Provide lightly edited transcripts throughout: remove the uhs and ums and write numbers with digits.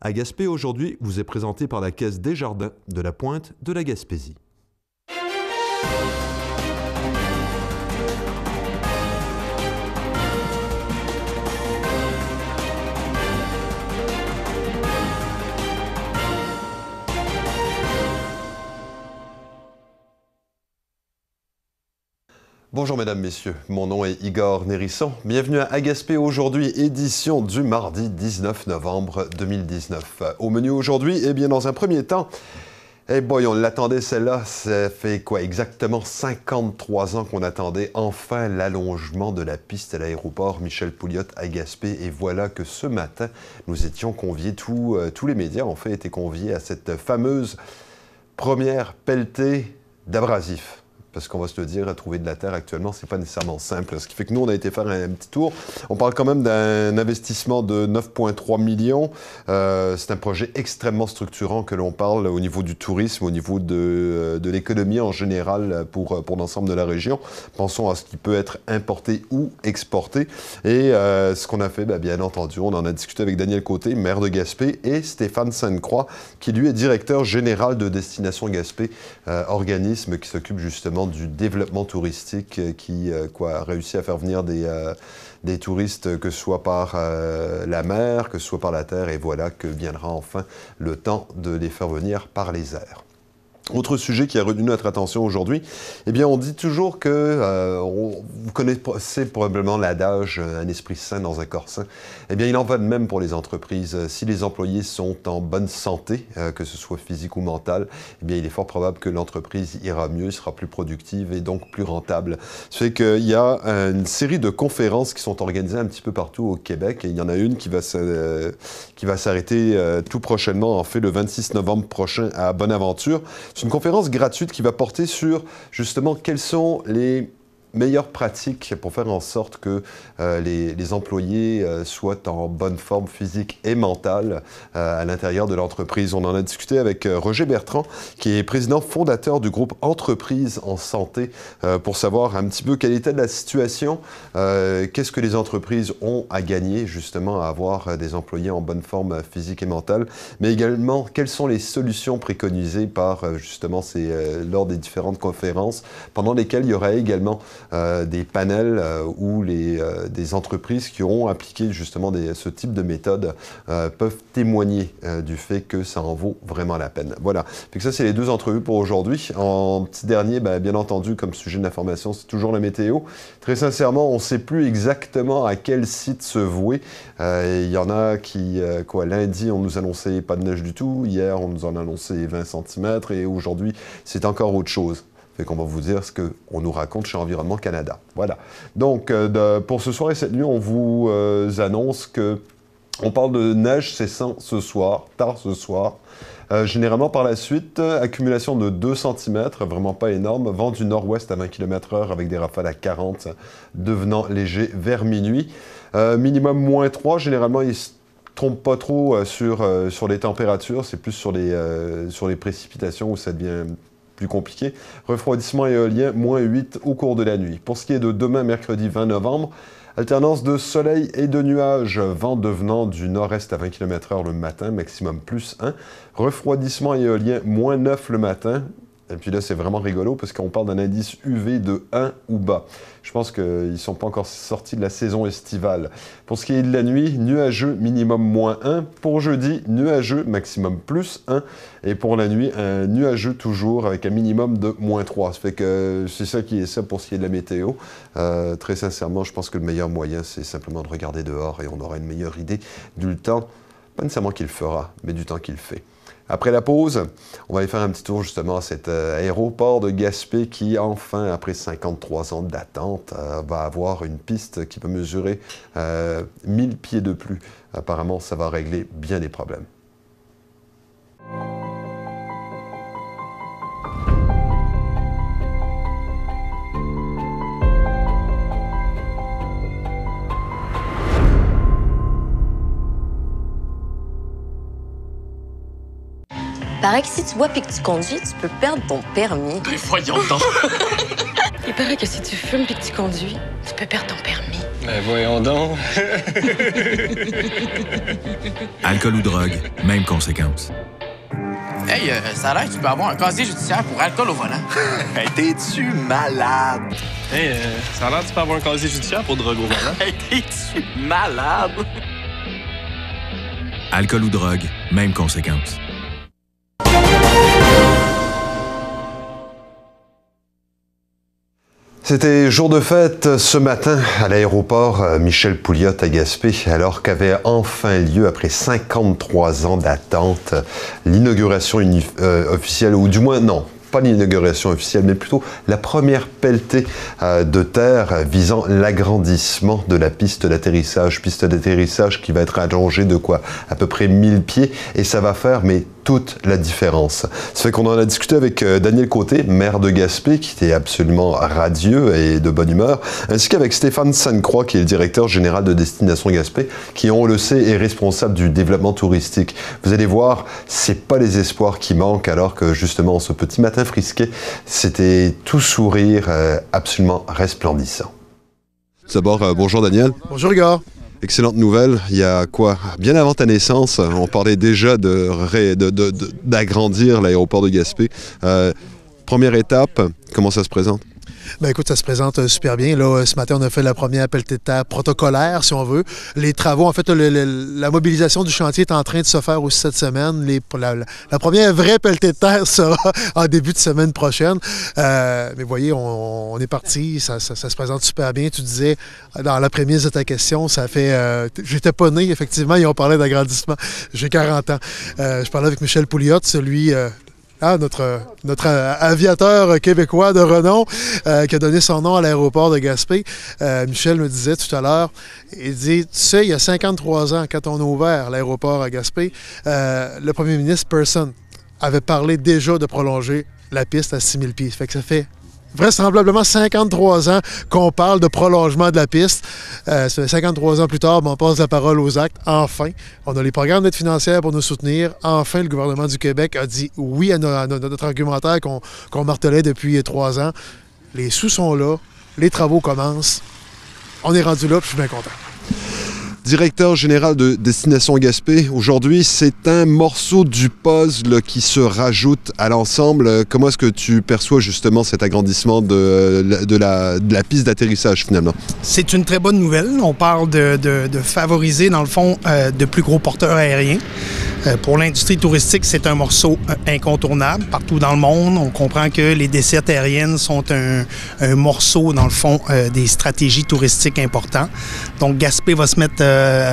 À Gaspé aujourd'hui vous est présenté par la Caisse Desjardins de la Pointe de la Gaspésie. Bonjour mesdames, messieurs, mon nom est Igor Nérisson. Bienvenue à Gaspé aujourd'hui, édition du mardi 19 novembre 2019. Au menu aujourd'hui, eh bien dans un premier temps, on l'attendait celle-là, ça fait quoi exactement 53 ans qu'on attendait enfin l'allongement de la piste à l'aéroport Michel Pouliot à Gaspé et voilà que ce matin, nous étions conviés, tous les médias en fait étaient conviés à cette fameuse première pelletée d'abrasifs. Parce qu'on va se le dire, trouver de la terre actuellement, c'est pas nécessairement simple. Ce qui fait que nous, on a été faire un petit tour. On parle quand même d'un investissement de 9,3 millions. C'est un projet extrêmement structurant que l'on parle au niveau du tourisme, au niveau de l'économie en général pour l'ensemble de la région. Pensons à ce qui peut être importé ou exporté. Et ce qu'on a fait, bien entendu, on en a discuté avec Daniel Côté, maire de Gaspé, et Stéphane Sainte-Croix, qui lui est directeur général de Destination Gaspé, organisme qui s'occupe justement du développement touristique qui a réussi à faire venir des touristes, que ce soit par la mer, que ce soit par la terre, et voilà que viendra enfin le temps de les faire venir par les airs. Autre sujet qui a retenu notre attention aujourd'hui, eh bien, on dit toujours que, vous connaissez probablement l'adage « un esprit sain dans un corps sain ». Eh bien, il en va de même pour les entreprises. Si les employés sont en bonne santé, que ce soit physique ou mentale, eh bien, il est fort probable que l'entreprise ira mieux, sera plus productive et donc plus rentable. Ça fait qu'il y a une série de conférences qui sont organisées un petit peu partout au Québec et il y en a une qui va s'arrêter tout prochainement, en fait, le 26 novembre prochain à Bonaventure. C'est une conférence gratuite qui va porter sur, justement, quelles sont les meilleures pratiques pour faire en sorte que les employés soient en bonne forme physique et mentale à l'intérieur de l'entreprise. On en a discuté avec Roger Bertrand, qui est président fondateur du groupe Entreprises en santé, pour savoir un petit peu quelle était la situation, qu'est-ce que les entreprises ont à gagner justement à avoir des employés en bonne forme physique et mentale, mais également quelles sont les solutions préconisées par justement lors des différentes conférences, pendant lesquelles il y aura également des panels où des entreprises qui auront appliqué justement ce type de méthode peuvent témoigner du fait que ça en vaut vraiment la peine. Voilà. Fait que ça, c'est les deux entrevues pour aujourd'hui. En petit dernier, bien entendu, comme sujet d'information, c'est toujours la météo. Très sincèrement, on ne sait plus exactement à quel site se vouer. Il y en a qui, lundi, on nous annonçait pas de neige du tout. Hier, on nous en annonçait 20 cm. Et aujourd'hui, c'est encore autre chose. Fait qu'on va vous dire ce qu'on nous raconte chez Environnement Canada. Voilà. Donc, pour ce soir et cette nuit, on vous annonce que on parle de neige cessant ce soir, tard ce soir. Généralement, par la suite, accumulation de 2 cm, vraiment pas énorme. Vent du nord-ouest à 20 km/h avec des rafales à 40, devenant léger vers minuit. Minimum moins 3, généralement, il ne se trompe pas trop sur les températures. C'est plus sur les précipitations où ça devient plus compliqué. Refroidissement éolien, moins 8 au cours de la nuit. Pour ce qui est de demain, mercredi 20 novembre, alternance de soleil et de nuages, vent devenant du nord-est à 20 km/h le matin, maximum plus 1. Refroidissement éolien, moins 9 le matin. Et puis là, c'est vraiment rigolo parce qu'on parle d'un indice UV de 1 ou bas. Je pense qu'ils ne sont pas encore sortis de la saison estivale. Pour ce qui est de la nuit, nuageux, minimum moins 1. Pour jeudi, nuageux, maximum plus 1. Et pour la nuit, un nuageux toujours avec un minimum de moins 3. Ça fait que c'est ça qui est ça pour ce qui est de la météo. Très sincèrement, je pense que le meilleur moyen, c'est simplement de regarder dehors et on aura une meilleure idée du temps, pas nécessairement qu'il fera, mais du temps qu'il fait. Après la pause, on va aller faire un petit tour justement à cet aéroport de Gaspé qui, enfin, après 53 ans d'attente, va avoir une piste qui peut mesurer 1000 pieds de plus. Apparemment, ça va régler bien des problèmes. Paraît que si tu bois puis que tu conduis, tu peux perdre ton permis. Ben voyons donc! Il paraît que si tu fumes puis que tu conduis, tu peux perdre ton permis. Ben voyons donc. Alcool ou drogue, même conséquence. Hey, ça a l'air que tu peux avoir un casier judiciaire pour alcool au volant. Hey, t'es-tu malade? Hey, ça a l'air que tu peux avoir un casier judiciaire pour drogue au volant. Hey, t'es-tu malade? Alcool ou drogue, même conséquence. C'était jour de fête ce matin à l'aéroport Michel Pouliot à Gaspé, alors qu'avait enfin lieu, après 53 ans d'attente, l'inauguration officielle, ou du moins non, pas l'inauguration officielle, mais plutôt la première pelletée de terre visant l'agrandissement de la piste d'atterrissage qui va être allongée de quoi? À peu près 1000 pieds, et ça va faire, mais toute la différence. Ça fait qu'on en a discuté avec Daniel Côté, maire de Gaspé, qui était absolument radieux et de bonne humeur, ainsi qu'avec Stéphane Sainte-Croix, qui est le directeur général de Destination Gaspé, qui, on le sait, est responsable du développement touristique. Vous allez voir, c'est pas les espoirs qui manquent, alors que justement, ce petit matin frisqué, c'était tout sourire, absolument resplendissant. D'abord, bonjour Daniel. Bonjour gars. Excellente nouvelle. Il y a quoi? Bien avant ta naissance, on parlait déjà d'agrandir l'aéroport de Gaspé. Première étape, comment ça se présente? Ben écoute, ça se présente super bien. Là, ce matin, on a fait la première pelletée de terre protocolaire, si on veut. Les travaux, en fait, la mobilisation du chantier est en train de se faire aussi cette semaine. La première vraie pelletée de terre sera en début de semaine prochaine. Mais vous voyez, on est parti. Ça se présente super bien. Tu disais, dans la prémisse de ta question, ça fait... j'étais pas né, effectivement, et on parlait d'agrandissement. J'ai 40 ans. Je parlais avec Michel Pouliot, celui... notre aviateur québécois de renom qui a donné son nom à l'aéroport de Gaspé. Michel me disait tout à l'heure, il dit, tu sais, il y a 53 ans, quand on a ouvert l'aéroport à Gaspé, le premier ministre Pearson avait parlé déjà de prolonger la piste à 6000 pieds. Fait que ça fait vraisemblablement 53 ans qu'on parle de prolongement de la piste. Ça fait 53 ans plus tard, on passe la parole aux actes. Enfin, on a les programmes d'aide financière pour nous soutenir. Enfin, le gouvernement du Québec a dit oui à notre argumentaire qu'on martelait depuis 3 ans. Les sous sont là, les travaux commencent. On est rendu là, puis je suis bien content. Directeur général de Destination Gaspé, aujourd'hui, c'est un morceau du puzzle qui se rajoute à l'ensemble. Comment est-ce que tu perçois justement cet agrandissement de la piste d'atterrissage finalement? C'est une très bonne nouvelle. On parle de favoriser, dans le fond, de plus gros porteurs aériens. Pour l'industrie touristique, c'est un morceau incontournable partout dans le monde. On comprend que les dessertes aériennes sont un morceau, dans le fond, des stratégies touristiques importantes. Donc, Gaspé va se mettre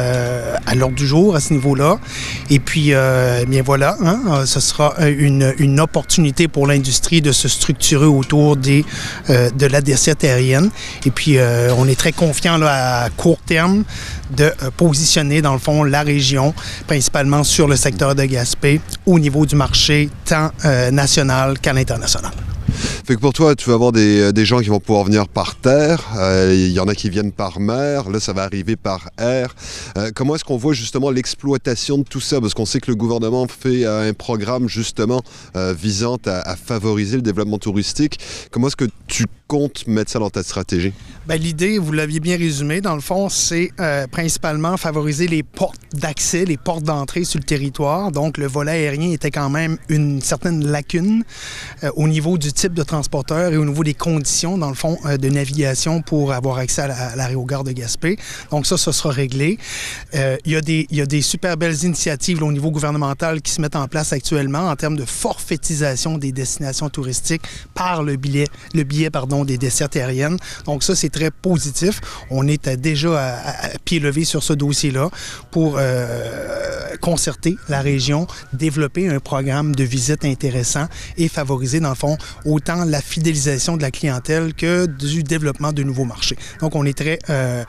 à l'ordre du jour à ce niveau-là. Et puis, bien voilà, ce sera une opportunité pour l'industrie de se structurer autour de la desserte aérienne. Et puis, on est très confiant là, à court terme de positionner, dans le fond, la région, principalement sur le secteur de Gaspé, au niveau du marché, tant national qu'à l'international. Fait que pour toi, tu vas avoir des gens qui vont pouvoir venir par terre, il y en a qui viennent par mer, là ça va arriver par air. Comment est-ce qu'on voit justement l'exploitation de tout ça? Parce qu'on sait que le gouvernement fait un programme justement visant à favoriser le développement touristique. Comment est-ce que tu comptes mettre ça dans ta stratégie? Bien, l'idée, vous l'aviez bien résumé, dans le fond, c'est principalement favoriser les portes d'accès, les portes d'entrée sur le territoire. Donc le volet aérien était quand même une certaine lacune au niveau du type de transporteur et au niveau des conditions, dans le fond, de navigation pour avoir accès à l'aérogare de Gaspé. Donc ça sera réglé. Il y a des super belles initiatives là, au niveau gouvernemental qui se mettent en place actuellement en termes de forfaitisation des destinations touristiques par le billet des dessertes aériennes. Donc ça, c'est très positif. On est déjà à pied levé sur ce dossier-là pour concerter la région, développer un programme de visite intéressant et favoriser, dans le fond, autant la fidélisation de la clientèle que du développement de nouveaux marchés. Donc, on est très...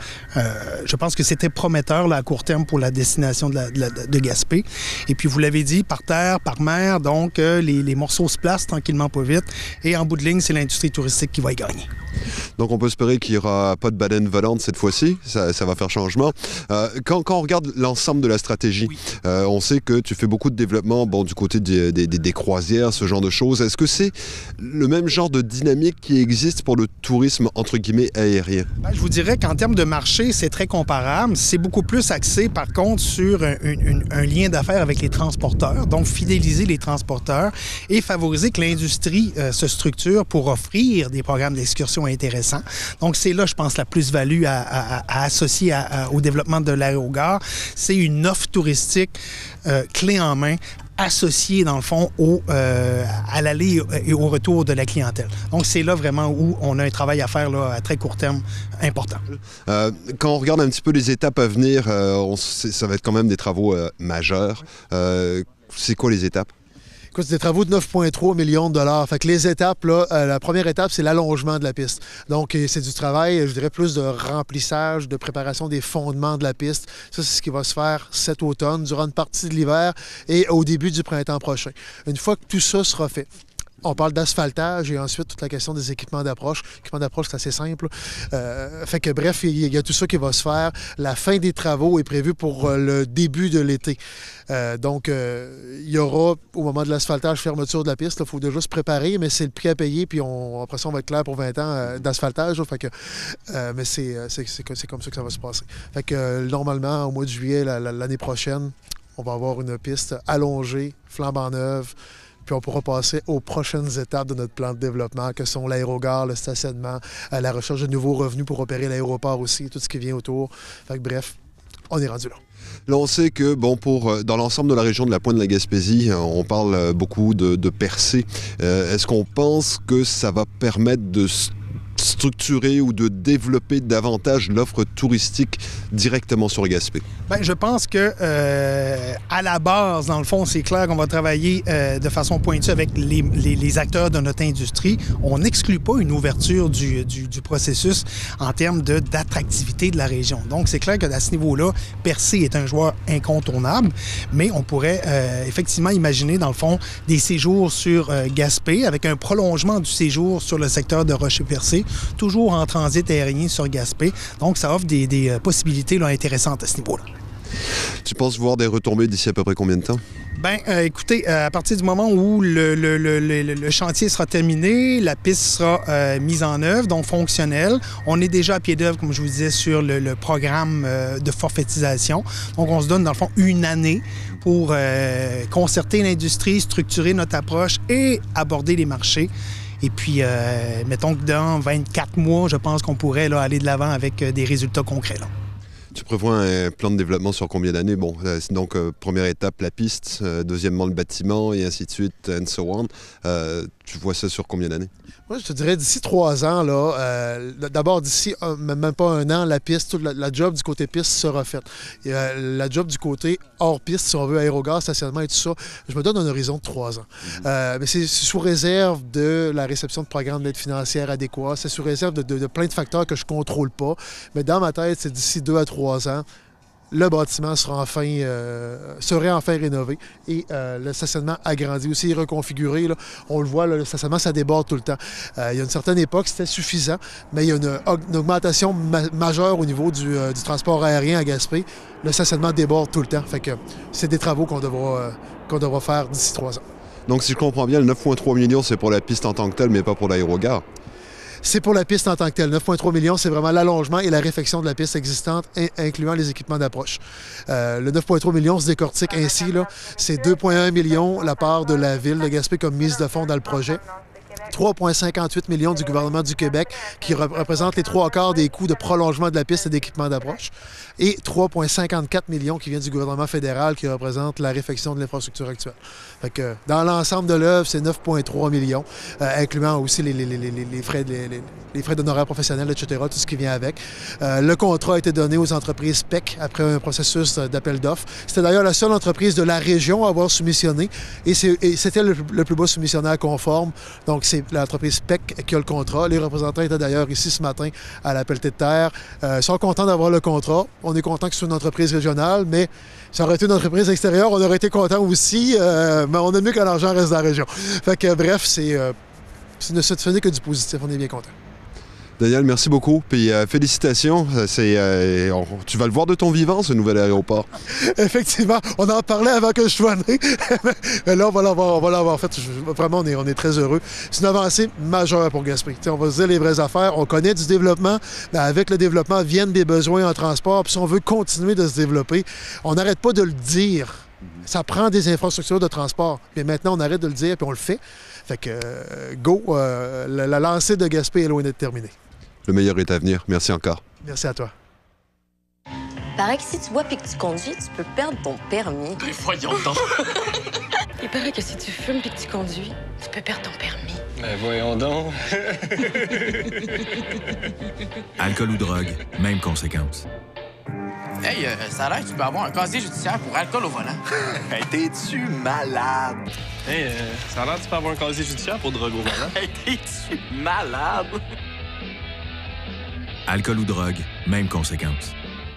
je pense que c'était prometteur là, à court terme pour la destination de Gaspé. Et puis, vous l'avez dit, par terre, par mer, donc les morceaux se placent tranquillement pas vite. Et en bout de ligne, c'est l'industrie touristique qui va y gagner. Donc, on peut espérer qu'il n'y aura pas de baleine volante cette fois-ci. Ça va faire changement. Quand on regarde l'ensemble de la stratégie, on sait que tu fais beaucoup de développement du côté des croisières, ce genre de choses. Est-ce que c'est le même genre de dynamique qui existe pour le tourisme, entre guillemets, aérien? Ben, je vous dirais qu'en termes de marché, c'est très comparable. C'est beaucoup plus axé, par contre, sur un lien d'affaires avec les transporteurs. Donc, fidéliser les transporteurs et favoriser que l'industrie se structure pour offrir des programmes d'excursion intéressants. Donc, c'est là, je pense, la plus-value à associer au développement de l'aérogare. C'est une offre touristique clé en main associée, dans le fond, à l'aller et au retour de la clientèle. Donc, c'est là vraiment où on a un travail à faire là, à très court terme important. Quand on regarde un petit peu les étapes à venir, ça va être quand même des travaux majeurs. C'est quoi les étapes? Écoute, c'est des travaux de 9,3 millions de dollars. Fait que les étapes, là, la première étape, c'est l'allongement de la piste. Donc, c'est du travail, je dirais, plus de remplissage, de préparation des fondements de la piste. Ça, c'est ce qui va se faire cet automne, durant une partie de l'hiver et au début du printemps prochain. Une fois que tout ça sera fait, on parle d'asphaltage et ensuite toute la question des équipements d'approche. L'équipement d'approche, c'est assez simple. Fait que bref, il y a tout ça qui va se faire. La fin des travaux est prévue pour le début de l'été. Donc, il y aura, au moment de l'asphaltage, fermeture de la piste. Il faut déjà se préparer, mais c'est le prix à payer. Puis après ça, on va être clair pour 20 ans d'asphaltage. Fait que, mais c'est comme ça que ça va se passer. Fait que normalement, au mois de juillet, l'année prochaine, on va avoir une piste allongée, flambant neuve. Puis on pourra passer aux prochaines étapes de notre plan de développement, que sont l'aérogare, le stationnement, la recherche de nouveaux revenus pour opérer l'aéroport aussi, tout ce qui vient autour. Fait que bref, on est rendu là. Là, on sait que, dans l'ensemble de la région de la Pointe de la Gaspésie, on parle beaucoup de percées. Est-ce qu'on pense que ça va permettre de structurer ou de développer davantage l'offre touristique directement sur Gaspé? Bien, je pense que à la base, dans le fond, c'est clair qu'on va travailler de façon pointue avec les acteurs de notre industrie. On n'exclut pas une ouverture du processus en termes d'attractivité de la région. Donc, c'est clair qu'à ce niveau-là, Percé est un joueur incontournable, mais on pourrait effectivement imaginer, dans le fond, des séjours sur Gaspé avec un prolongement du séjour sur le secteur de Rocher-Percé, toujours en transit aérien sur Gaspé. Donc, ça offre des possibilités là, intéressantes à ce niveau-là. Tu penses voir des retombées d'ici à peu près combien de temps? Bien, écoutez, à partir du moment où le chantier sera terminé, la piste sera mise en œuvre, donc fonctionnelle. On est déjà à pied d'œuvre, comme je vous disais, sur le programme de forfaitisation. Donc, on se donne, dans le fond, une année pour concerter l'industrie, structurer notre approche et aborder les marchés. Et puis, mettons que dans 24 mois, je pense qu'on pourrait là, aller de l'avant avec des résultats concrets. Là. Tu prévois un plan de développement sur combien d'années? Bon, donc, première étape, la piste, deuxièmement, le bâtiment, et ainsi de suite, and so on. Tu vois ça sur combien d'années? Moi, je te dirais d'ici 3 ans, là, d'abord d'ici même pas un an, la piste, toute la job du côté piste sera faite. La job du côté hors piste, si on veut, aérogare, stationnement et tout ça, je me donne un horizon de 3 ans. Mais c'est sous réserve de la réception de programmes d'aide financière adéquats, c'est sous réserve de plein de facteurs que je ne contrôle pas. Mais dans ma tête, c'est d'ici 2 à 3 ans. Le bâtiment serait enfin rénové et le stationnement agrandi aussi, reconfiguré. Là. On le voit, là, le stationnement, ça déborde tout le temps. Il y a une certaine époque, c'était suffisant, mais il y a une augmentation majeure au niveau du transport aérien à Gaspé. Le stationnement déborde tout le temps. Fait que c'est des travaux qu'on devra faire d'ici 3 ans. Donc, si je comprends bien, le 9,3 millions, c'est pour la piste en tant que telle, mais pas pour l'aérogare. C'est pour la piste en tant que telle. 9,3 millions, c'est vraiment l'allongement et la réfection de la piste existante, incluant les équipements d'approche. Le 9,3 millions se décortique ainsi. Là, c'est 2,1 millions la part de la Ville de Gaspé comme mise de fonds dans le projet. 3,58 millions du gouvernement du Québec, qui représente les 3/4 des coûts de prolongement de la piste et d'équipement d'approche. Et 3,54 millions qui vient du gouvernement fédéral, qui représente la réfection de l'infrastructure actuelle. Fait que, dans l'ensemble de l'œuvre, c'est 9,3 millions, incluant aussi les frais d'honoraires professionnels, etc., tout ce qui vient avec. Le contrat a été donné aux entreprises PEC après un processus d'appel d'offres. C'était d'ailleurs la seule entreprise de la région à avoir soumissionné, et c'était le plus bas soumissionnaire conforme. Donc, c'est l'entreprise PEC qui a le contrat. Les représentants étaient d'ailleurs ici ce matin à la pelletée de terre. Ils sont contents d'avoir le contrat. On est content que ce soit une entreprise régionale, mais ça aurait été une entreprise extérieure, on aurait été content aussi, mais on aime mieux que l'argent reste dans la région. Fait que bref, ce n'est que du positif, on est bien content. Daniel, merci beaucoup. Puis félicitations. Tu vas le voir de ton vivant, ce nouvel aéroport. Effectivement, on en parlait avant que je sois né. Mais là, on va l'avoir. En fait, vraiment, on est très heureux. C'est une avancée majeure pour Gaspé. T'sais, on va se dire les vraies affaires. On connaît du développement, mais avec le développement viennent des besoins en transport. Puis si on veut continuer de se développer, on n'arrête pas de le dire. Ça prend des infrastructures de transport. Mais maintenant, on arrête de le dire puis on le fait. Fait que, la lancée de Gaspé est loin d'être terminée. Le meilleur est à venir. Merci encore. Merci à toi. Paraît que si tu bois puis que tu conduis, tu peux perdre ton permis. Ben voyons donc. Il paraît que si tu fumes puis que tu conduis, tu peux perdre ton permis. Ben voyons donc. Alcool ou drogue, même conséquence. Hey, ça a l'air que tu peux avoir un casier judiciaire pour alcool au volant. Hey, t'es-tu malade? Hey, ça a l'air que tu peux avoir un casier judiciaire pour drogue au volant. Hey, t'es-tu malade? Alcool ou drogue, même conséquence.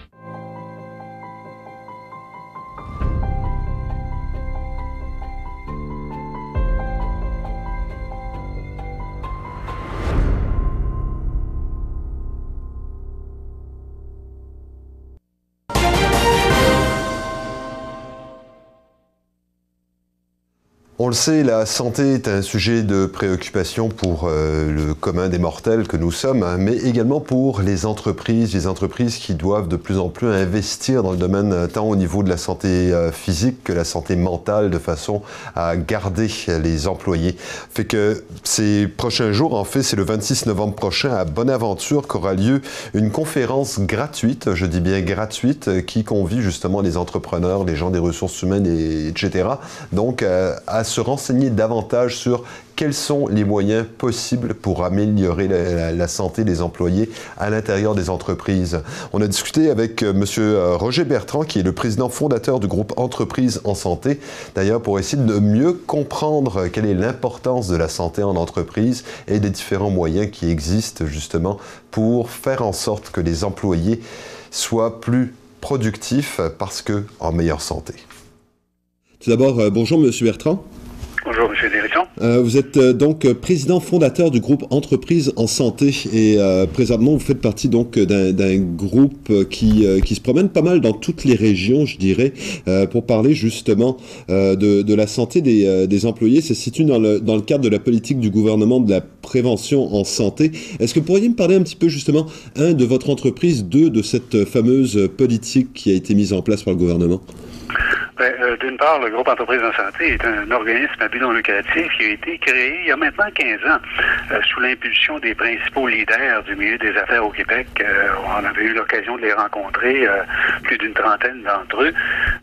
On le sait, la santé est un sujet de préoccupation pour le commun des mortels que nous sommes, hein, mais également pour les entreprises qui doivent de plus en plus investir dans le domaine tant au niveau de la santé physique que la santé mentale de façon à garder les employés. Fait que ces prochains jours, en fait, c'est le 26 novembre prochain à Bonaventure qu'aura lieu une conférence gratuite, je dis bien gratuite, qui convie justement les entrepreneurs, les gens des ressources humaines, etc. Donc, à se renseigner davantage sur quels sont les moyens possibles pour améliorer la santé des employés à l'intérieur des entreprises. On a discuté avec M. Roger Bertrand, qui est le président fondateur du groupe Entreprises en santé, d'ailleurs pour essayer de mieux comprendre quelle est l'importance de la santé en entreprise et des différents moyens qui existent justement pour faire en sorte que les employés soient plus productifs parce qu'en meilleure santé. Tout d'abord, bonjour M. Bertrand. Bonjour, M. Desrisson. Vous êtes donc président fondateur du groupe Entreprises en santé et présentement vous faites partie donc d'un groupe qui se promène pas mal dans toutes les régions, je dirais, pour parler justement de la santé des employés. Ça se situe dans le cadre de la politique du gouvernement de la prévention en santé. Est-ce que vous pourriez me parler un petit peu justement, de votre entreprise, de cette fameuse politique qui a été mise en place par le gouvernement? D'une part, le groupe Entreprises en santé est un organisme à but non lucratif qui a été créé il y a maintenant 15 ans sous l'impulsion des principaux leaders du milieu des affaires au Québec. On avait eu l'occasion de les rencontrer, plus d'une trentaine d'entre eux,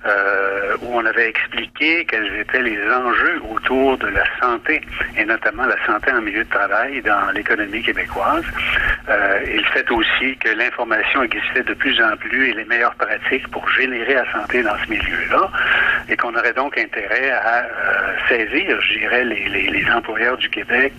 où on avait expliqué quels étaient les enjeux autour de la santé, et notamment la santé en milieu de travail dans l'économie québécoise. Et le fait aussi que l'information existait de plus en plus et les meilleures pratiques pour générer la santé dans ce milieu-là, et qu'on aurait donc intérêt à saisir, je dirais, les employeurs du Québec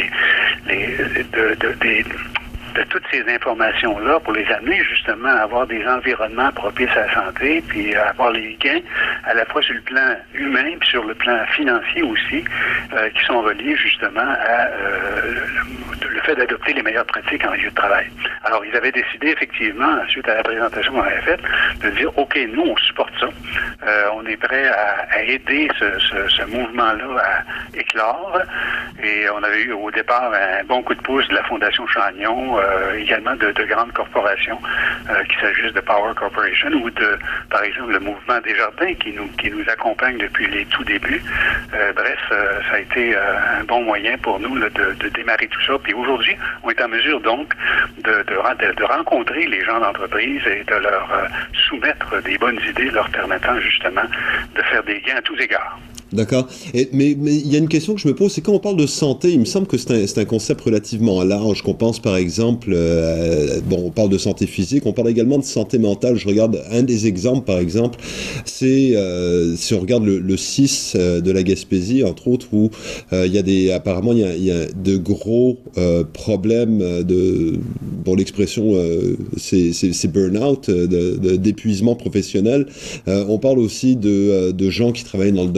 de toutes ces informations-là pour les amener justement à avoir des environnements propices à la santé, puis à avoir les gains à la fois sur le plan humain puis sur le plan financier aussi, qui sont reliés justement à le fait d'adopter les meilleures pratiques en milieu de travail. Alors, ils avaient décidé effectivement, suite à la présentation qu'on avait faite, de dire, OK, nous, on supporte ça. On est prêt à aider ce mouvement-là à éclore. Et on avait eu au départ un bon coup de pouce de la Fondation Chagnon, également de grandes corporations, qu'il s'agisse de Power Corporation ou de, par exemple, le mouvement Desjardins qui nous accompagne depuis les tout débuts. Bref, ça a été un bon moyen pour nous là, de démarrer tout ça. Puis aujourd'hui, on est en mesure donc de rencontrer les gens d'entreprise et de leur soumettre des bonnes idées leur permettant justement de faire des gains à tous égards. D'accord. Mais il y a une question que je me pose, c'est quand on parle de santé, il me semble que c'est un concept relativement large, qu'on pense par exemple, on parle de santé physique, on parle également de santé mentale. Je regarde un des exemples, par exemple, c'est si on regarde le CIS de la Gaspésie, entre autres, où apparemment il y a de gros problèmes l'expression c'est burn-out, d'épuisement professionnel. On parle aussi de gens qui travaillent dans le domaine de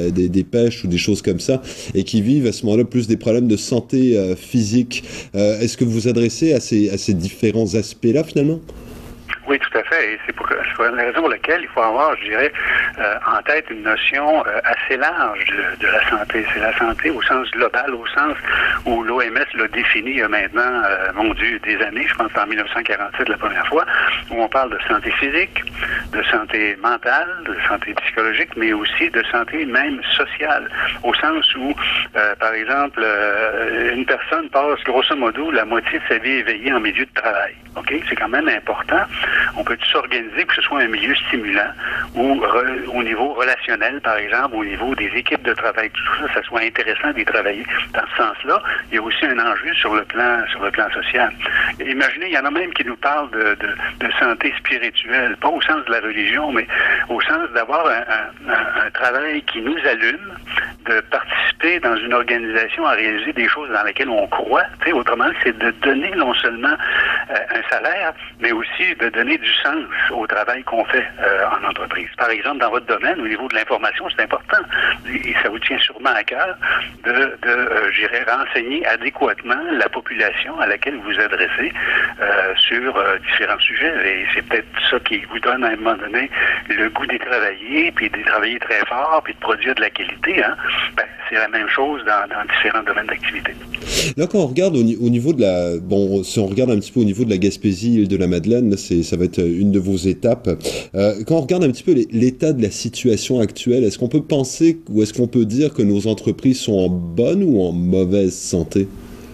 des pêches ou des choses comme ça, et qui vivent à ce moment-là plus des problèmes de santé physique. Est-ce que vous vous adressez à ces différents aspects-là, finalement? Oui, tout à fait. Et c'est la raison pour laquelle il faut avoir, je dirais, en tête une notion assez large de la santé. C'est la santé au sens global, au sens où l'OMS l'a défini il y a maintenant, mon Dieu, des années, je pense en 1947 la première fois, où on parle de santé physique, de santé mentale, de santé psychologique, mais aussi de santé même sociale, au sens où, par exemple, une personne passe grosso modo la moitié de sa vie éveillée en milieu de travail. OK? C'est quand même important. On peut s'organiser pour que ce soit un milieu stimulant ou au niveau relationnel, par exemple, au niveau des équipes de travail, tout ça, ça soit intéressant d'y travailler. Dans ce sens-là, il y a aussi un enjeu sur le plan social. Imaginez, il y en a même qui nous parlent de santé spirituelle, pas au sens de la religion, mais au sens d'avoir un travail qui nous allume, de participer dans une organisation à réaliser des choses dans lesquelles on croit. Tu sais, autrement, c'est de donner non seulement un salaire, mais aussi de donner du sens au travail qu'on fait en entreprise. Par exemple, dans votre domaine, au niveau de l'information, c'est important. Et ça vous tient sûrement à cœur je dirais, renseigner adéquatement la population à laquelle vous vous adressez sur différents sujets. Et c'est peut-être ça qui vous donne à un moment donné le goût d'y travailler, puis d'y travailler très fort, puis de produire de la qualité. Hein? Ben, c'est la même chose dans différents domaines d'activité. Là, quand on regarde au niveau de la... Bon, si on regarde un petit peu au niveau de la Gaspésie, île de la Madeleine, là, ça va être une de vos étapes. Quand on regarde un petit peu l'état de la situation actuelle, est-ce qu'on peut penser ou est-ce qu'on peut dire que nos entreprises sont en bonne ou en mauvaise santé?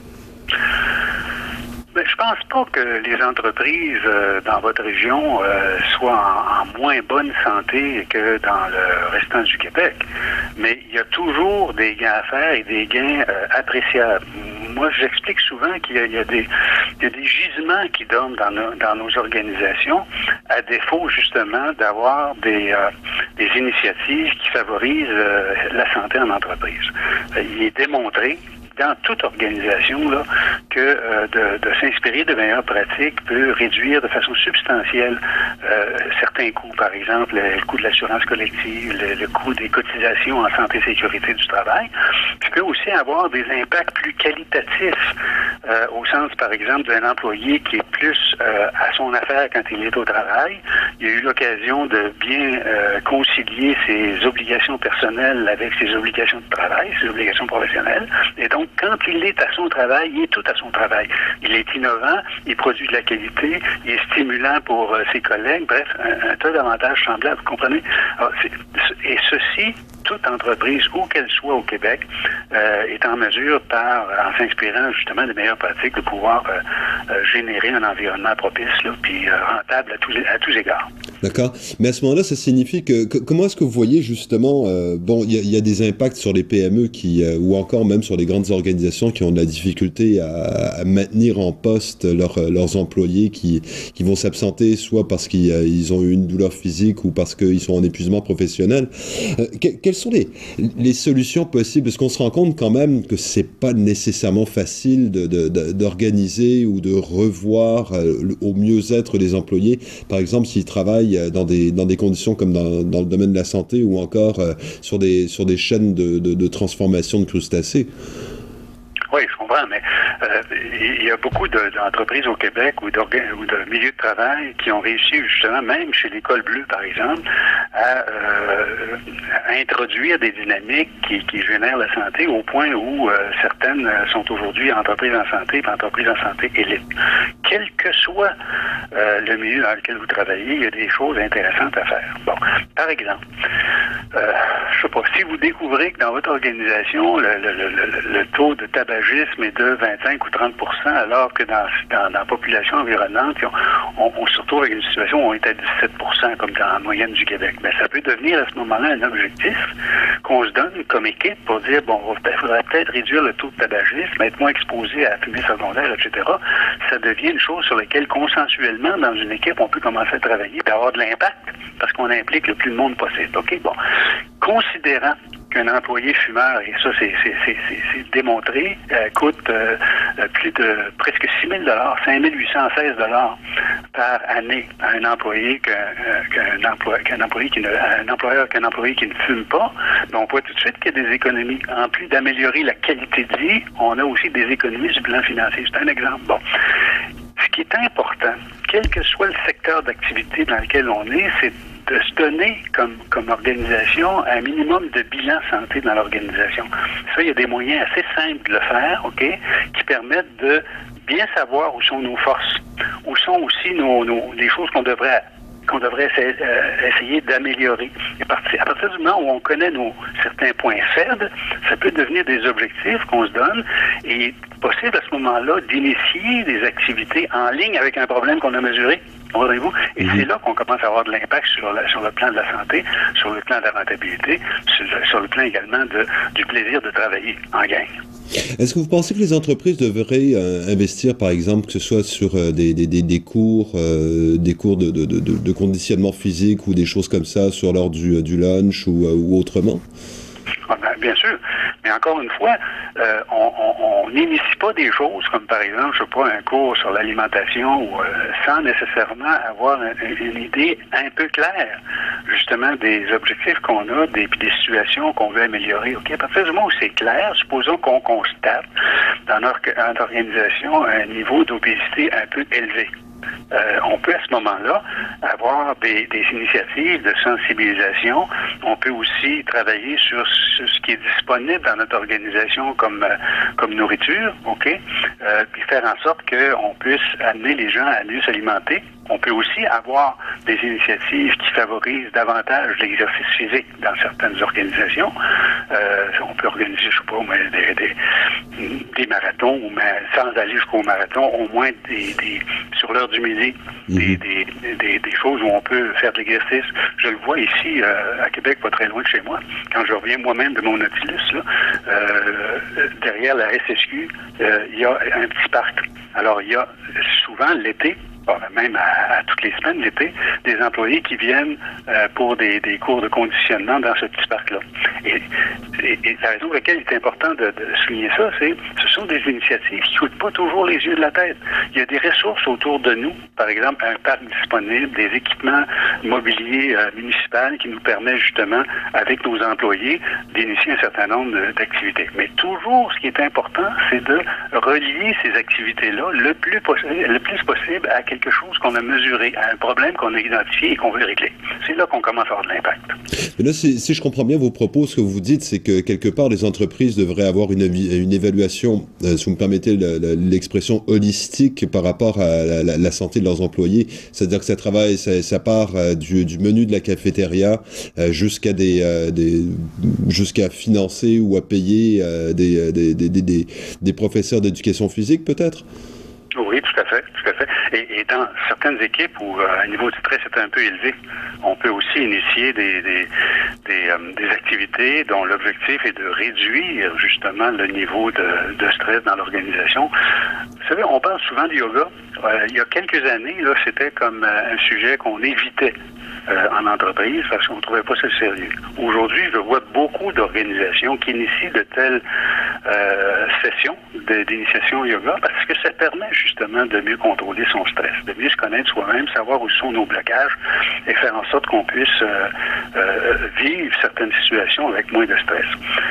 Je pense pas que les entreprises dans votre région soient en moins bonne santé que dans le restant du Québec. Mais il y a toujours des gains à faire et des gains appréciables. Moi, j'explique souvent qu'il y a des gisements qui dorment dans nos organisations, à défaut justement d'avoir des initiatives qui favorisent la santé en entreprise. Il est démontré dans toute organisation là, que de s'inspirer de meilleures pratiques peut réduire de façon substantielle certains coûts. Par exemple, le coût de l'assurance collective, le coût des cotisations en santé et sécurité du travail, puis peut aussi avoir des impacts plus qualitatifs au sens, par exemple, d'un employé qui est plus à son affaire quand il est au travail. Il a eu l'occasion de bien concilier ses obligations personnelles avec ses obligations de travail, ses obligations professionnelles. Et donc, quand il est à son travail, il est tout à son travail. Il est innovant, il produit de la qualité, il est stimulant pour ses collègues. Bref, un tas d'avantages semblables, vous comprenez? Alors, et ceci, toute entreprise, où qu'elle soit au Québec, est en mesure, en s'inspirant justement de meilleures pratiques, de pouvoir générer un environnement propice, là, puis rentable à tous égards. D'accord. Mais à ce moment-là, ça signifie comment est-ce que vous voyez justement, il y a des impacts sur les PME ou encore même sur les grandes organisations qui ont de la difficulté à maintenir en poste leurs employés qui vont s'absenter soit parce qu'ils ont eu une douleur physique ou parce qu'ils sont en épuisement professionnel. Quelles sont les solutions possibles? Parce qu'on se rend compte quand même que c'est pas nécessairement facile d'organiser ou de revoir au mieux-être des employés. Par exemple, s'ils travaillent dans des conditions comme dans le domaine de la santé ou encore sur des chaînes de transformation de crustacés. Oui, je comprends, mais il y a beaucoup d'entreprises au Québec ou de milieux de travail qui ont réussi justement, même chez l'École bleue, par exemple, à introduire des dynamiques qui génèrent la santé au point où certaines sont aujourd'hui entreprises en santé et entreprises en santé élite. Quel que soit le milieu dans lequel vous travaillez, il y a des choses intéressantes à faire. Bon, par exemple, je sais pas, si vous découvrez que dans votre organisation, le taux de tabagisme est de 25 ou 30 % alors que dans la population environnante, on se retrouve avec une situation où on est à 17 % comme dans la moyenne du Québec. Mais ça peut devenir à ce moment-là un objectif qu'on se donne comme équipe pour dire, bon, il faudrait peut-être réduire le taux de tabagisme, être moins exposé à la fumée secondaire, etc. Ça devient une chose sur laquelle consensuellement, dans une équipe, on peut commencer à travailler et avoir de l'impact parce qu'on implique le plus de monde possible. OK? Bon. Considérant qu'un employé fumeur, et ça c'est démontré, coûte plus de presque 6 000 $, 5 816 $ par année à un employé qu'un employeur qui ne fume pas. Donc, on voit tout de suite qu'il y a des économies. En plus d'améliorer la qualité de vie, on a aussi des économies sur le plan financier. C'est un exemple. Bon. Ce qui est important, quel que soit le secteur d'activité dans lequel on est, c'est de se donner comme organisation un minimum de bilan santé dans l'organisation. Ça, il y a des moyens assez simples de le faire, OK, qui permettent de bien savoir où sont nos forces, où sont aussi les choses qu'on devrait essayer d'améliorer. À partir du moment où on connaît certains points faibles, ça peut devenir des objectifs qu'on se donne et possible à ce moment-là d'initier des activités en ligne avec un problème qu'on a mesuré. Comprenez-vous? Et c'est là qu'on commence à avoir de l'impact sur le plan de la santé, sur le plan de la rentabilité, sur le plan également du plaisir de travailler en gang. Est-ce que vous pensez que les entreprises devraient investir, par exemple, que ce soit sur des cours de conditionnement physique ou des choses comme ça sur l'heure du lunch ou autrement? Bien sûr, mais encore une fois, on n'initie pas des choses comme par exemple, je sais pas, un cours sur l'alimentation sans nécessairement avoir une idée un peu claire, justement, des objectifs qu'on a, des situations qu'on veut améliorer. OK? À partir du moment où c'est clair, supposons qu'on constate dans notre organisation un niveau d'obésité un peu élevé. On peut à ce moment-là avoir des initiatives de sensibilisation. On peut aussi travailler sur ce qui est disponible dans notre organisation comme nourriture, OK? Puis faire en sorte qu'on puisse amener les gens à mieux s'alimenter. On peut aussi avoir des initiatives qui favorisent davantage l'exercice physique dans certaines organisations. On peut organiser, je sais pas, des marathons, mais sans aller jusqu'au marathon, au moins sur l'heure du midi, des choses où on peut faire de l'exercice. Je le vois ici à Québec, pas très loin de chez moi. Quand je reviens moi-même de mon Nautilus, derrière la SSQ, il y a un petit parc. Alors, il y a souvent l'été, même à toutes les semaines l'été, des employés qui viennent pour des cours de conditionnement dans ce petit parc-là. Et la raison pour laquelle il est important de souligner ça, c'est que ce sont des initiatives qui ne coûtent pas toujours les yeux de la tête. Il y a des ressources autour de nous, par exemple un parc disponible, des équipements mobiliers municipaux qui nous permettent justement, avec nos employés, d'initier un certain nombre d'activités. Mais toujours, ce qui est important, c'est de relier ces activités-là le plus possible à quelque chose qu'on a mesuré, à un problème qu'on a identifié et qu'on veut régler. C'est là qu'on commence à avoir de l'impact. Mais là, si je comprends bien vos propos, ce que vous dites, c'est que quelque part, les entreprises devraient avoir une évaluation, si vous me permettez l'expression, holistique par rapport à la santé de leurs employés. C'est-à-dire que ça part du menu de la cafétéria jusqu'à jusqu'à financer ou à payer des professeurs d'éducation physique, peut-être? Oui, tout à fait. Et dans certaines équipes où un niveau de stress est un peu élevé, on peut aussi initier des activités dont l'objectif est de réduire justement le niveau de stress dans l'organisation. Vous savez, on parle souvent du yoga. Il y a quelques années, là, c'était comme un sujet qu'on évitait en entreprise parce qu'on ne trouvait pas ça sérieux. Aujourd'hui, je vois beaucoup d'organisations qui initient de telles sessions d'initiation yoga parce que ça permet justement de mieux contrôler son stress, de mieux se connaître soi-même, savoir où sont nos blocages et faire en sorte qu'on puisse vivre certaines situations avec moins de stress.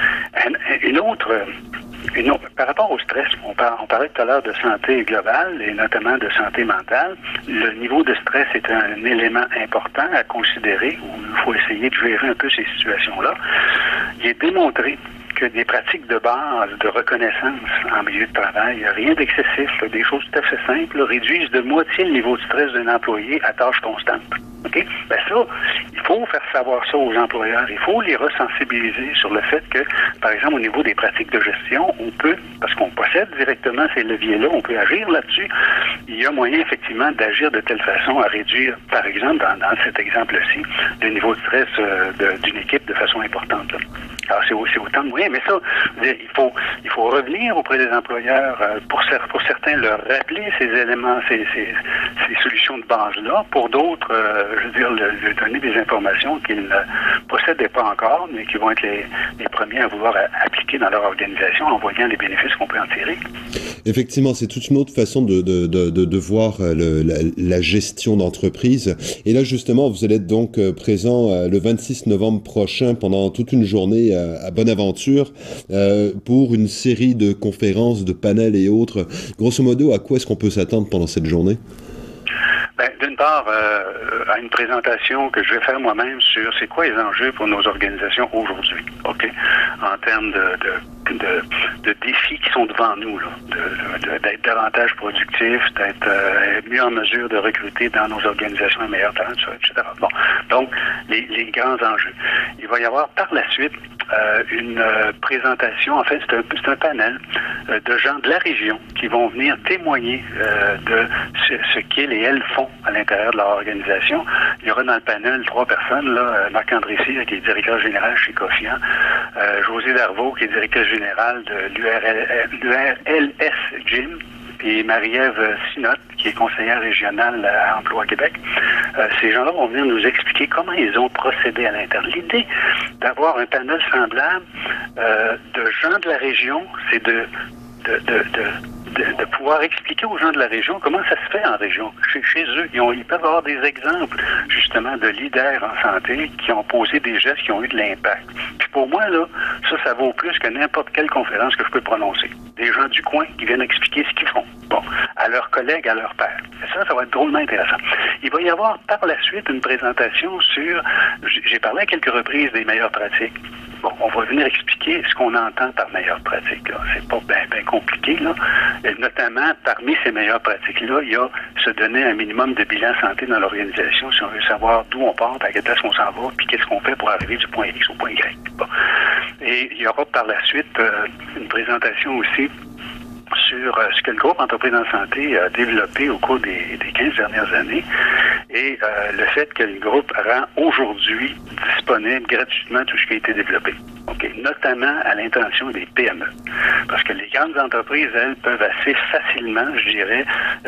Par rapport au stress, on parlait tout à l'heure de santé globale et notamment de santé mentale. Le niveau de stress est un élément important à considérer où il faut essayer de gérer un peu ces situations-là. Il est démontré que des pratiques de base de reconnaissance en milieu de travail, rien d'excessif, des choses tout à fait simples, réduisent de moitié le niveau de stress d'un employé à tâche constante. OK? Ben ça, il faut faire savoir ça aux employeurs. Il faut les resensibiliser sur le fait que, par exemple, au niveau des pratiques de gestion, on peut, parce qu'on possède directement ces leviers-là, on peut agir là-dessus. Il y a moyen, effectivement, d'agir de telle façon à réduire, par exemple, dans cet exemple-ci, le niveau de stress d'une équipe de façon importante. Là. Alors, c'est autant de moyens, mais ça, il faut revenir auprès des employeurs, pour certains, leur rappeler ces éléments, ces solutions de base-là. Pour d'autres, leur donner des informations qu'ils ne possédaient pas encore, mais qui vont être les premiers à vouloir appliquer dans leur organisation en voyant les bénéfices qu'on peut en tirer. Effectivement, c'est toute une autre façon de voir la gestion d'entreprise. Et là, justement, vous allez être donc présent le 26 novembre prochain pendant toute une journée à Bonaventure pour une série de conférences, de panels et autres. Grosso modo, à quoi est-ce qu'on peut s'attendre pendant cette journée? D'une part, à une présentation que je vais faire moi-même sur c'est quoi les enjeux pour nos organisations aujourd'hui, OK? En termes de défis qui sont devant nous, là, d'être davantage productifs, d'être mieux en mesure de recruter dans nos organisations un meilleur talent, etc. Bon, donc, les grands enjeux. Il va y avoir par la suite une présentation, en fait, c'est un panel de gens de la région qui vont venir témoigner de ce qu'ils et elles font à l'intérieur de leur organisation. Il y aura dans le panel 3 personnes, là, Marc-André Cyr, qui est directeur général chez Cofian, José Darvaux, qui est directeur général de l'URLS Gym, et Marie-Ève Sinotte, qui est conseillère régionale à Emploi Québec. Ces gens-là vont venir nous expliquer comment ils ont procédé à l'interne. L'idée d'avoir un panel semblable de gens de la région, c'est de pouvoir expliquer aux gens de la région comment ça se fait en région. Chez eux, ils peuvent avoir des exemples, justement, de leaders en santé qui ont posé des gestes qui ont eu de l'impact. Puis pour moi, là, ça vaut plus que n'importe quelle conférence que je peux prononcer. Des gens du coin qui viennent expliquer ce qu'ils font. Bon, à leurs collègues, à leurs pairs. Ça va être drôlement intéressant. Il va y avoir par la suite une présentation sur, j'ai parlé à quelques reprises des meilleures pratiques. Bon, on va venir expliquer ce qu'on entend par meilleures pratiques. C'est pas bien compliqué, là. Et notamment, parmi ces meilleures pratiques-là, il y a se donner un minimum de bilan santé dans l'organisation si on veut savoir d'où on part, à quelle place on s'en va, puis qu'est-ce qu'on fait pour arriver du point X au point Y. Bon. Et il y aura par la suite une présentation aussi sur ce que le groupe Entreprises en santé a développé au cours des 15 dernières années et le fait que le groupe rend aujourd'hui disponible gratuitement tout ce qui a été développé. Okay. Notamment à l'intention des PME. Parce que les grandes entreprises, elles, peuvent assez facilement, je dirais,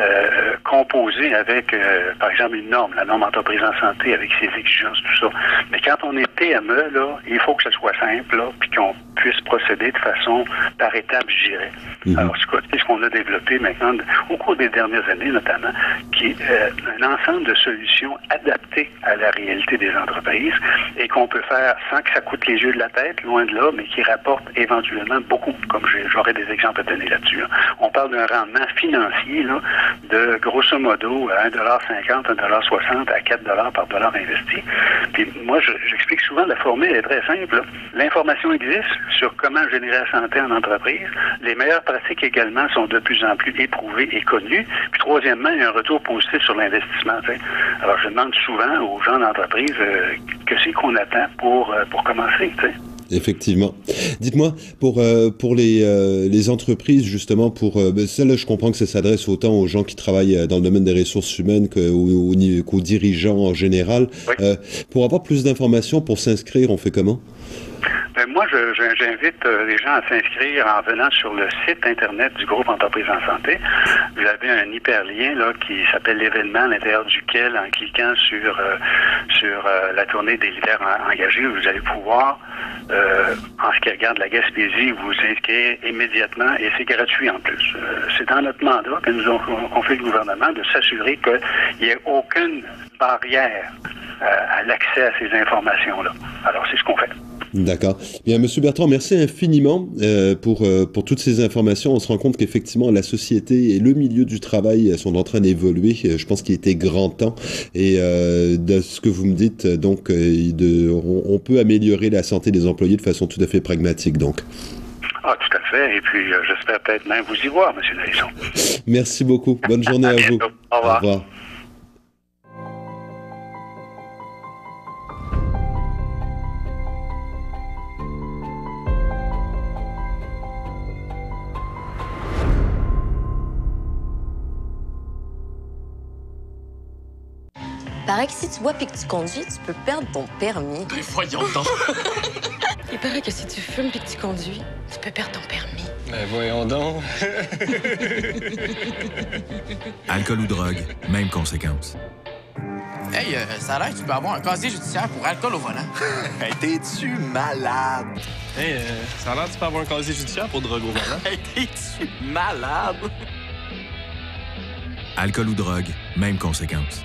composer avec, par exemple, une norme, la norme entreprise en santé, avec ses exigences, tout ça. Mais quand on est PME, là, il faut que ce soit simple, là, puis qu'on puisse procéder de façon par étapes, je dirais. Alors, c'est ce qu'on a développé maintenant, au cours des dernières années notamment, qui est un ensemble de solutions adaptées à la réalité des entreprises et qu'on peut faire sans que ça coûte les yeux de la tête, loin de là, mais qui rapporte éventuellement beaucoup, comme j'aurais des exemples à donner là-dessus. Hein. On parle d'un rendement financier là, de grosso modo à 1,50 $, 1,60 $, à 4 $ par dollar investi. Puis moi, j'explique souvent, la formule est très simple. Là. L'information existe sur comment générer la santé en entreprise. Les meilleures pratiques également sont de plus en plus éprouvées et connues. Puis troisièmement, il y a un retour positif sur l'investissement. T'sais. Alors, je demande souvent aux gens d'entreprise que c'est qu'on attend pour commencer. T'sais. Effectivement. Dites-moi, pour les entreprises, justement, ça, là, je comprends que ça s'adresse autant aux gens qui travaillent dans le domaine des ressources humaines qu'aux dirigeants en général. Oui. Pour avoir plus d'informations, pour s'inscrire, on fait comment? Moi, j'invite les gens à s'inscrire en venant sur le site Internet du groupe Entreprises en santé. Vous avez un hyperlien là, qui s'appelle l'événement, à l'intérieur duquel, en cliquant sur la tournée des leaders engagés, vous allez pouvoir, en ce qui regarde la Gaspésie, vous inscrire immédiatement et c'est gratuit en plus. C'est dans notre mandat que nous avons fait le gouvernement de s'assurer qu'il n'y ait aucune barrière à l'accès à ces informations-là. Alors, c'est ce qu'on fait. D'accord. Bien, M. Bertrand, merci infiniment pour toutes ces informations. On se rend compte qu'effectivement, la société et le milieu du travail sont en train d'évoluer. Je pense qu'il était grand temps. Et de ce que vous me dites, donc, on peut améliorer la santé des employés de façon tout à fait pragmatique, donc. Ah, tout à fait. Et puis, j'espère peut-être même vous y voir, M. Naisson. Merci beaucoup. Bonne journée à vous. Au revoir. Au revoir. Paraît que si tu bois puis que tu conduis, tu peux perdre ton permis. Ben voyons donc. Il paraît que si tu fumes puis que tu conduis, tu peux perdre ton permis. Ben voyons donc. Alcool ou drogue, même conséquence. Hey, ça a l'air que tu peux avoir un casier judiciaire pour alcool au volant. Hey, t'es-tu malade? Hey, ça a l'air que tu peux avoir un casier judiciaire pour drogue au volant. Hey, t'es-tu malade? Alcool ou drogue, même conséquence.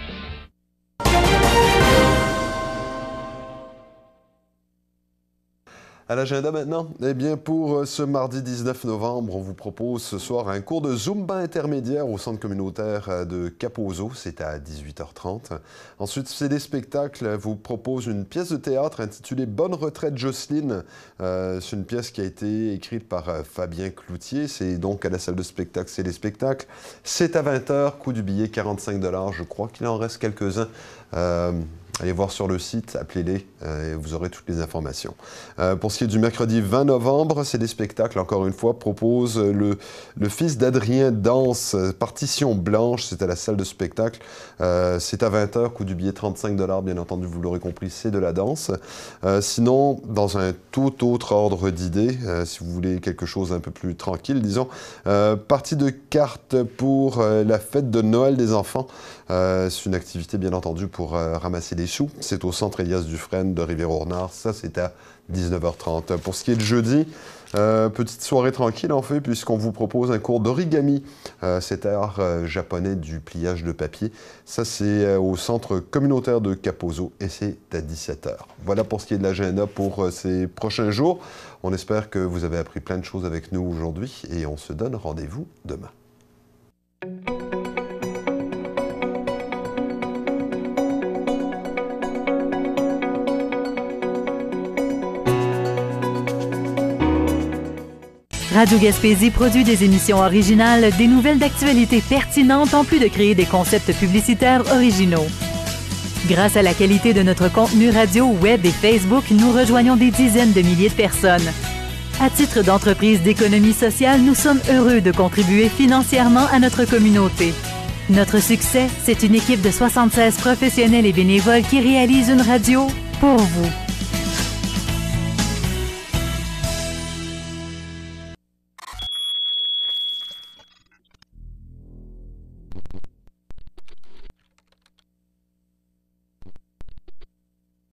À l'agenda maintenant, eh bien pour ce mardi 19 novembre, on vous propose ce soir un cours de Zumba intermédiaire au centre communautaire de Kaposo, c'est à 18h30. Ensuite, CD Spectacle vous propose une pièce de théâtre intitulée Bonne retraite Jocelyne. C'est une pièce qui a été écrite par Fabien Cloutier, c'est donc à la salle de spectacle CD Spectacle. C'est à 20h, coût du billet 45 $, je crois qu'il en reste quelques-uns. Allez voir sur le site, appelez-les et vous aurez toutes les informations. Pour ce qui est du mercredi 20 novembre, c'est des spectacles, encore une fois, propose le fils d'Adrien Danse, Partition Blanche, c'est à la salle de spectacle. C'est à 20h, coût du billet 35 $, bien entendu, vous l'aurez compris, c'est de la danse. Sinon, dans un tout autre ordre d'idées, si vous voulez quelque chose un peu plus tranquille, disons, partie de cartes pour la fête de Noël des enfants. C'est une activité, bien entendu, pour ramasser des sous. C'est au centre Elias Dufresne de Rivière-au-Renard. Ça, c'est à 19h30. Pour ce qui est de jeudi, petite soirée tranquille, en fait, puisqu'on vous propose un cours d'origami. Cet art japonais du pliage de papier. Ça, c'est au centre communautaire de Kaposo et c'est à 17h. Voilà pour ce qui est de l'agenda pour ces prochains jours. On espère que vous avez appris plein de choses avec nous aujourd'hui et on se donne rendez-vous demain. Radio Gaspésie produit des émissions originales, des nouvelles d'actualité pertinentes en plus de créer des concepts publicitaires originaux. Grâce à la qualité de notre contenu radio, web et Facebook, nous rejoignons des dizaines de milliers de personnes. À titre d'entreprise d'économie sociale, nous sommes heureux de contribuer financièrement à notre communauté. Notre succès, c'est une équipe de 76 professionnels et bénévoles qui réalisent une radio pour vous.